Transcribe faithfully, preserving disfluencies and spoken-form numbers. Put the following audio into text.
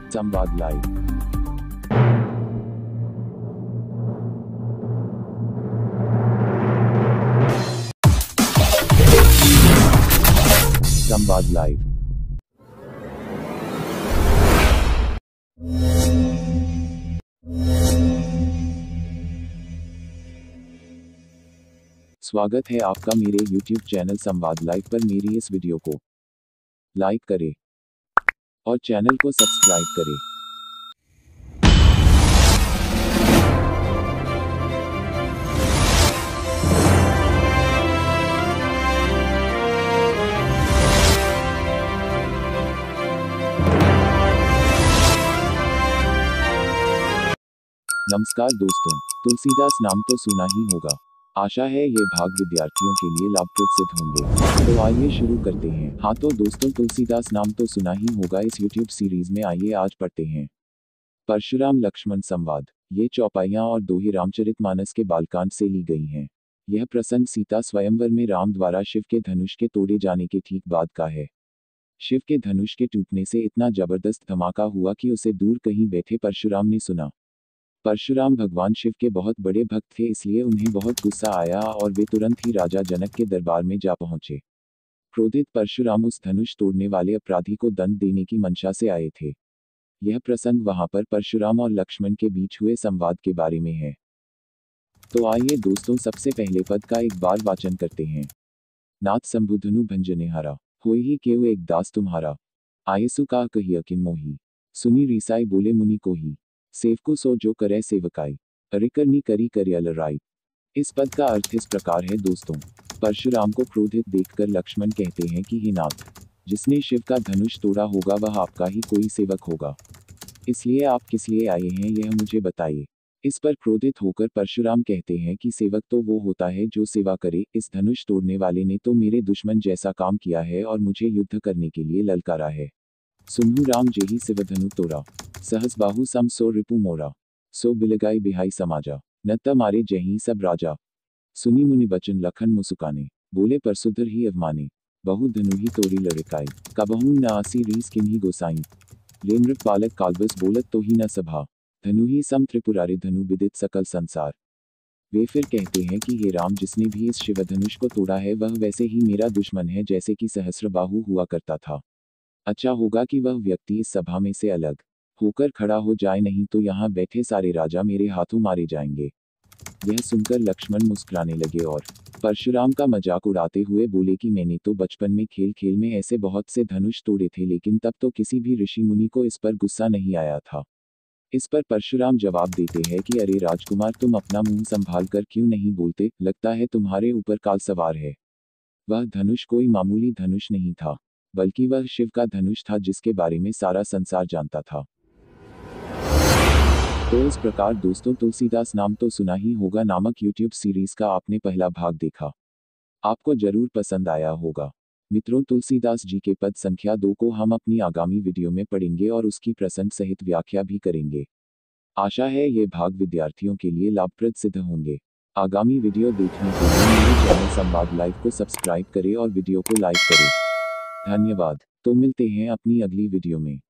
संवाद लाइव। संवाद लाइव। स्वागत है आपका मेरे YouTube चैनल संवाद लाइव पर। मेरी इस वीडियो को लाइक करें और चैनल को सब्सक्राइब करें। नमस्कार दोस्तों, तुलसीदास नाम तो सुना ही होगा। आशा है ये भाग विद्यार्थियों के लिए लाभप्रद सिद्ध होंगे। तो आइए शुरू करते हैं। हाँ तो दोस्तों, तुलसीदास नाम तो सुना ही होगा। इस यूट्यूब सीरीज में आइए आज पढ़ते हैं परशुराम लक्ष्मण संवाद। ये चौपाइयाँ और दोहे रामचरितमानस के बालकांड से ली गई हैं। यह प्रसंग सीता स्वयंवर में राम द्वारा शिव के धनुष के तोड़े जाने के ठीक बाद का है। शिव के धनुष के टूटने से इतना जबरदस्त धमाका हुआ कि उसे दूर कहीं बैठे परशुराम ने सुना। परशुराम भगवान शिव के बहुत बड़े भक्त थे, इसलिए उन्हें बहुत गुस्सा आया और वे तुरंत ही राजा जनक के दरबार में जा पहुंचे। क्रोधित परशुराम उस धनुष तोड़ने वाले अपराधी को दंड देने की मंशा से आए थे। यह प्रसंग वहां पर परशुराम और लक्ष्मण के बीच हुए संवाद के बारे में है। तो आइए दोस्तों, सबसे पहले पद का एक बार वाचन करते हैं। नाथ संबुधनु भंजनेहारा, होई ही केव एक दास तुम्हारा, आयसु का कहिय किन मोही, सुनी रीसाई बोले मुनि को ही, सेवको सो जो करे सेवकाई, अरिकरनी करी करियल राई। इस पद का अर्थ इस प्रकार है दोस्तों। परशुराम को क्रोधित देखकर लक्ष्मण कहते हैं कि हे नाथ, जिसने शिव का धनुष तोड़ा होगा वह आपका ही कोई सेवक होगा, इसलिए आप किस लिए आए हैं यह मुझे बताइए। इस पर क्रोधित होकर परशुराम कहते हैं कि सेवक तो वो होता है जो सेवा करे। इस धनुष तोड़ने वाले ने तो मेरे दुश्मन जैसा काम किया है और मुझे युद्ध करने के लिए ललकारा है। सुनहु राम जेहि शिवधनु तोरा, सहस बाहु सम सो रिपु मोरा, सो बिलगाई बिहाई समाजा, नत्ता मारे जहीं सब राजा। सुनी मुनि बचन लखन मुसुकाने, बोले परसुधर ही अवमाने, बहु धनु ही तोरी लड़काई, कबहू न आसी रीस किन्ही गोसाई, ले मृत बालक कालबस बोलत तो ही न सभा, धनु ही सम त्रिपुरारि धनु विदित सकल संसार। वे फिर कहते हैं कि हे राम, जिसने भी इस शिवधनुष को तोड़ा है वह वैसे ही मेरा दुश्मन है जैसे कि सहस्रबाहु हुआ करता था। अच्छा होगा कि वह व्यक्ति इस सभा में से अलग होकर खड़ा हो जाए, नहीं तो यहाँ बैठे सारे राजा मेरे हाथों मारे जाएंगे। यह सुनकर लक्ष्मण मुस्कुराने लगे और परशुराम का मजाक उड़ाते हुए बोले कि मैंने तो बचपन में खेल खेल में ऐसे बहुत से धनुष तोड़े थे, लेकिन तब तो किसी भी ऋषि मुनि को इस पर गुस्सा नहीं आया था। इस पर परशुराम जवाब देते हैं कि अरे राजकुमार, तुम अपना मुंह संभाल कर क्यों नहीं बोलते, लगता है तुम्हारे ऊपर काल सवार है। वह धनुष कोई मामूली धनुष नहीं था, बल्कि वह शिव का धनुष था जिसके बारे में सारा संसार जानता था। तो इस प्रकार दोस्तों, तुलसीदास नाम तो सुना ही होगा नामक यूट्यूब सीरीज का आपने पहला भाग देखा। आपको जरूर पसंद आया होगा। मित्रों, तुलसीदास जी के पद संख्या दो को हम अपनी आगामी वीडियो में पढ़ेंगे और उसकी प्रसंग सहित व्याख्या भी करेंगे। आशा है ये भाग विद्यार्थियों के लिए लाभप्रद सिद्ध होंगे। आगामी वीडियो देखने के लिए मेरे चैनल संवाद लाइव को सब्सक्राइब करें और वीडियो को लाइक करें। धन्यवाद। तो मिलते हैं अपनी अगली वीडियो में।